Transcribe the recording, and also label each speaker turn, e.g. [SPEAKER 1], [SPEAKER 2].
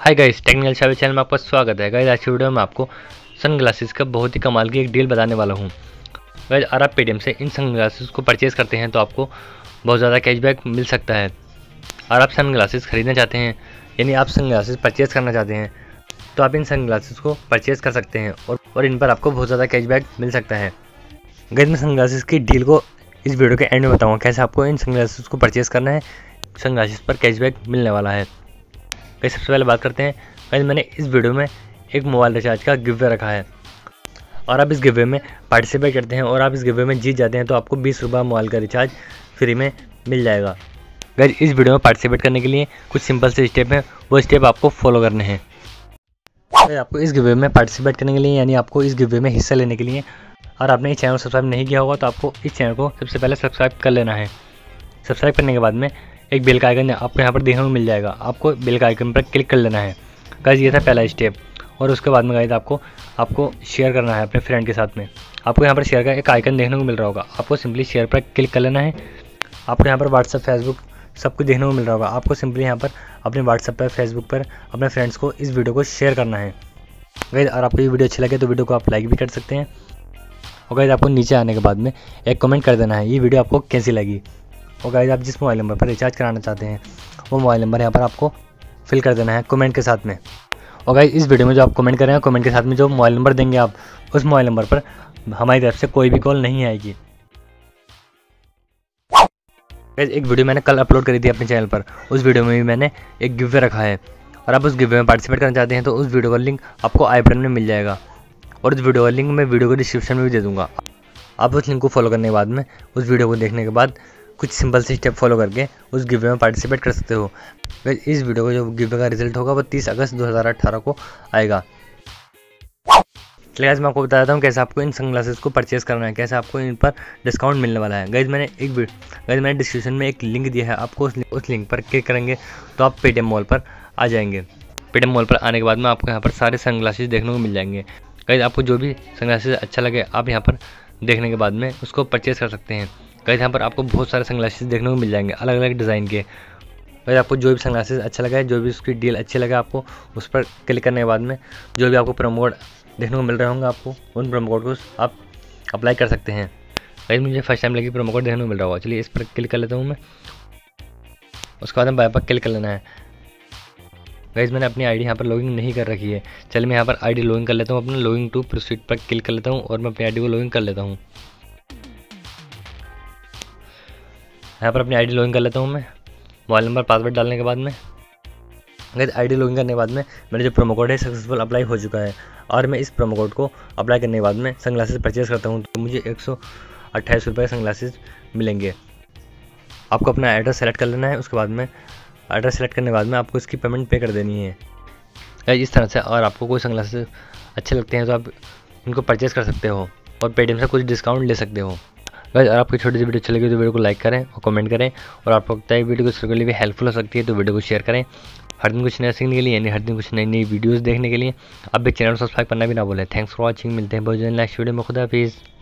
[SPEAKER 1] हाय guys, technical Shavi channel में आपका स्वागत है। गाइस आज की वीडियो में आपको सनग्लासेस का बहुत ही कमाल की एक डील बताने वाला हूँ। गाइस अगर आप पेटीएम से इन सनग्लासेस को परचेज़ करते हैं तो आपको बहुत ज़्यादा कैशबैक मिल सकता है। अगर आप सनग्लासेस खरीदना चाहते हैं, यानी आप सनग्लासेस परचेज़ करना चाहते हैं, तो आप इन सनग्लासेस को परचेज़ कर सकते हैं और इन पर आपको बहुत ज़्यादा कैशबैक मिल सकता है। गाइस मैं सनग्लासेस की डील को इस वीडियो के एंड में बताऊँगा कैसे आपको इन सनग्लासेस को परचेज़ करना है, सनग्लासेस पर कैशबैक मिलने वाला है। गाइस सबसे पहले बात करते हैं। गाइस मैंने इस वीडियो में एक मोबाइल रिचार्ज का गिव रखा है और आप इस गिव में पार्टिसिपेट करते हैं और आप इस गिव में जीत जाते हैं तो आपको 20 रुपये मोबाइल का रिचार्ज फ्री में मिल जाएगा। गाइस इस वीडियो में पार्टिसिपेट करने के लिए कुछ सिंपल से स्टेप हैं, वो स्टेप आपको फॉलो करने हैं। गाइस आपको इस गिव में पार्टिसिपेट करने के लिए, यानी आपको इस गिव में हिस्सा लेने के लिए, और आपने इस चैनल को सब्सक्राइब नहीं किया होगा तो आपको इस चैनल को सबसे पहले सब्सक्राइब कर लेना है। सब्सक्राइब करने के बाद में एक बेल का आइकन आपको यहाँ पर देखने को मिल जाएगा, आपको बेल का आइकन पर क्लिक कर लेना है। गाइस ये था पहला स्टेप। और उसके बाद में गाइस आपको शेयर करना है अपने फ्रेंड के साथ में। आपको यहाँ पर शेयर का एक आइकन देखने को मिल रहा होगा, आपको सिंपली शेयर पर क्लिक कर लेना है। आपको यहाँ पर व्हाट्सअप, फेसबुक सब कुछ देखने को मिल रहा होगा, आपको सिंपली यहाँ पर अपने व्हाट्सअप पर, फेसबुक पर अपने फ्रेंड्स को इस वीडियो को शेयर करना है। गाइस अगर आपको ये वीडियो अच्छी लगे तो वीडियो को आप लाइक भी कर सकते हैं। और गाइस आपको नीचे आने के बाद में एक कमेंट कर देना है ये वीडियो आपको कैसी लगी। और गाइस आप जिस मोबाइल नंबर पर रिचार्ज कराना चाहते हैं वो मोबाइल नंबर यहाँ पर आपको फिल कर देना है कमेंट के साथ में। और गाइस इस वीडियो में जो आप कमेंट कर रहे हैं, कमेंट के साथ में जो मोबाइल नंबर देंगे आप, उस मोबाइल नंबर पर हमारी तरफ से कोई भी कॉल नहीं आएगी। गाइस एक वीडियो मैंने कल अपलोड करी थी अपने चैनल पर, उस वीडियो में भी मैंने एक गिव वे रखा है और आप उस गिव वे में पार्टिसिपेट करना चाहते हैं तो उस वीडियो का लिंक आपको आई बटन में मिल जाएगा और उस वीडियो का लिंक मैं वीडियो को डिस्क्रिप्शन में भी दे दूँगा। आप उस लिंक को फॉलो करने के बाद में, उस वीडियो को देखने के बाद कुछ सिंपल से स्टेप फॉलो करके उस गिव में पार्टिसिपेट कर सकते हो। इस वीडियो को जो गिव का रिजल्ट होगा वो 30 अगस्त 2018 को आएगा। चलिए आज मैं आपको बता देता हूँ कैसे आपको इन सनग्लासेस को परचेज़ करना है, कैसे आपको इन पर डिस्काउंट मिलने वाला है। गाइस मैंने डिस्क्रिप्शन में एक लिंक दिया है, आपको उस लिंक पर क्लिक करेंगे तो आप पेटीएम मॉल पर आ जाएंगे। पेटीएम मॉल पर आने के बाद में आपको यहाँ पर सारे सनग्लासेस देखने को मिल जाएंगे। गाइस आपको जो भी सनग्लासेस अच्छा लगे आप यहाँ पर देखने के बाद में उसको परचेज़ कर सकते हैं। गाइस यहाँ पर आपको बहुत सारे सनग्लासेस देखने को मिल जाएंगे अलग अलग डिज़ाइन के। गाइस आपको जो भी सनग्लासेस अच्छा लगा है, जो भी उसकी डील अच्छी लगे आपको, उस पर क्लिक करने के बाद में जो भी आपको प्रोमो कोड देखने को मिल रहे होंगे आपको, उन प्रोमो कोड को आप अप्लाई कर सकते हैं। गाइस मुझे फर्स्ट टाइम लगी प्रोमो कोड देखने को मिल रहा होगा, चलिए इस पर क्लिक कर लेता हूँ मैं। उसके बाद में बाय पर क्लिक कर लेना है। गाइस मैंने अपनी आईडी यहाँ पर लॉगिन नहीं कर रखी है, चलिए मैं यहाँ पर आईडी लॉगिन कर लेता हूँ। अपना लॉगिन टू प्रोसीड पर क्लिक कर लेता हूँ और मैं अपनी आईडी को लॉगिन कर लेता हूँ। यहाँ पर अपनी आईडी लॉगिन कर लेता हूँ मैं, मोबाइल नंबर, पासवर्ड डालने के बाद में। गाइस आईडी लॉगिन करने के बाद में मेरा जो प्रोमो कोड है सक्सेसफुल अप्लाई हो चुका है और मैं इस प्रोमो कोड को अप्लाई करने के बाद में सनग्लासेस परचेज़ करता हूँ तो मुझे 128 रुपये सनग्लासेस मिलेंगे। आपको अपना एड्रेस सेलेक्ट कर लेना है, उसके बाद में एड्रेस सेलेक्ट करने के बाद में आपको इसकी पेमेंट पे कर देनी है। गाइस इस तरह से अगर आपको कोई सनग्लासेस अच्छे लगते हैं तो आप इनको परचेज़ कर सकते हो और पेटीएम से कुछ डिस्काउंट ले सकते हो। गाइस अगर आपको छोटी सी वीडियो अच्छी लगी तो वीडियो को लाइक करें और कमेंट करें, और आपको लगता है वीडियो को के लिए भी हेल्पफुल हो सकती है तो वीडियो को शेयर करें। हर दिन कुछ नया सीखने के लिए, यानी हर दिन कुछ नई नई वीडियोस देखने के लिए आप भी चैनल को सब्सक्राइब करना भी ना भूलें। थैंक्स फॉर वॉचिंग, मिलते हैं बहुत जल्द नेक्स्ट वीडियो में। खुदा हाफिज़।